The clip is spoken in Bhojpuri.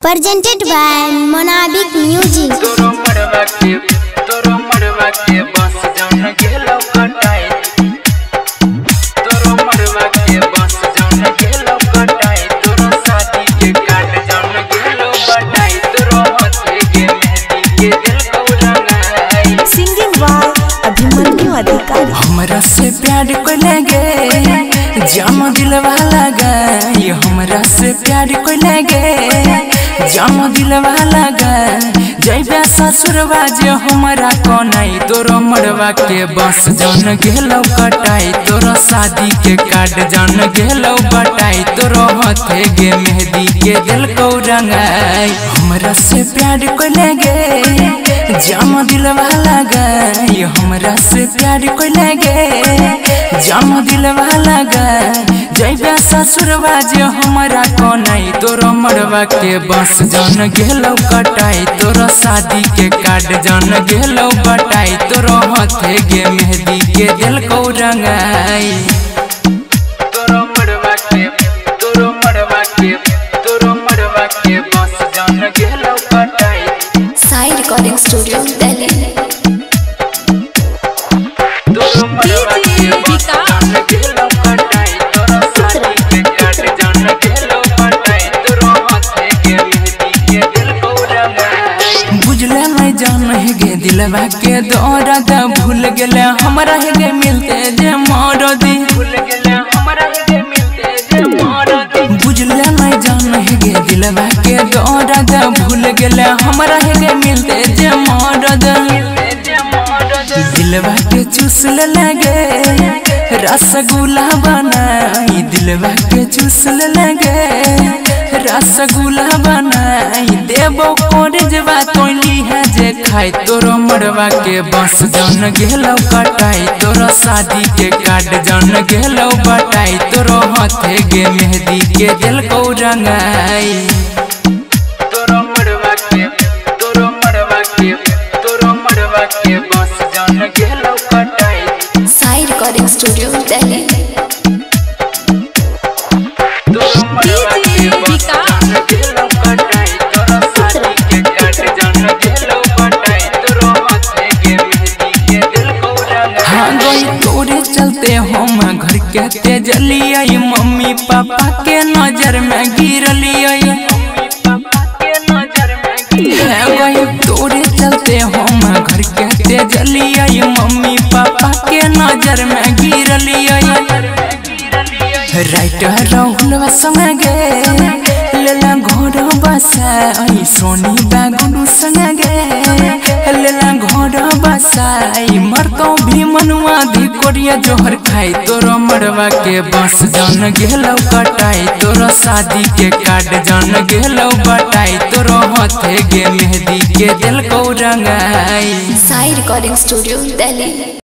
presented by Monabic Music। Singing by Abhimanyu Adhikari. हमरा से प्यार को लगे जाम दिलवा लगा, हमरा से प्यार को लगे जाम दिलवा लगा। जैबा ससुरवा जे हमरा कोनाई तोरो मरवा के बस जान गेलो कटाई, तोरो शादी के कार्ड जान गेलो बटाई, तोरो हाथे गे मेहंदी के दिल को रंगाई। हमरा से प्यार को लगे जाम दिलवा लगा, हमरा से प्यार को लगे जाम दिलवा लगा। जैबा ससुरवा जे हमरा कोनाई तोरो मरवा के बस जान गेलो कटाई, तोरो शादी के कार्ड जान गेलो बटाई, तोरो हाथे गे मेहंदी के दिल को रंगाई। तोरो मरवा के बस जान गेलो कटाई। Sai recording studio Delhi. दिलवा के दौरद भूल गले हमरा है गे मिलते जे मरदी, भूल गले हमरा है गे मिलते जे मरदी। बुझले नहीं जान है गे दिलवा के दौरद भूल गले हमरा है गे मिलते जे मरद। दिलवा के चूस लगे रसगुल्ला बनाई, दिलवा के चूस लगे रसगुल्ला बनाई। देबो कोरजवा तोली है जे खाई, तोरो मरवा के बस जान गेलो कटाई, तोरो शादी के कार्ड जान गेलो बटाई, तोरो हाथे गे मेहंदी के दिल को रंगाई। तोरो मरवा के बस जान गेलो कटाई। Sai recording studio Delhi. चलते हम घर के तेजलिया, मम्मी पापा के नजर में गिरलिया। तोरे चलते हम घर के तेजलिया, मम्मी पापा के नजर में गिरलिया। राइटर राहुल संगे लेला घर बसाई, सोनी बागुनु संगे लेला घर बसाई। मरतो भी मनुआ दी कोरिया जोहर खाई, तोरो मरवा के बस जान गेलो कटाई, तोरो शादी के कार्ड जान गेलो बटाई, तोरो हाथे गे मेहंदी के दिल को रंगाई। Sai recording studio Delhi.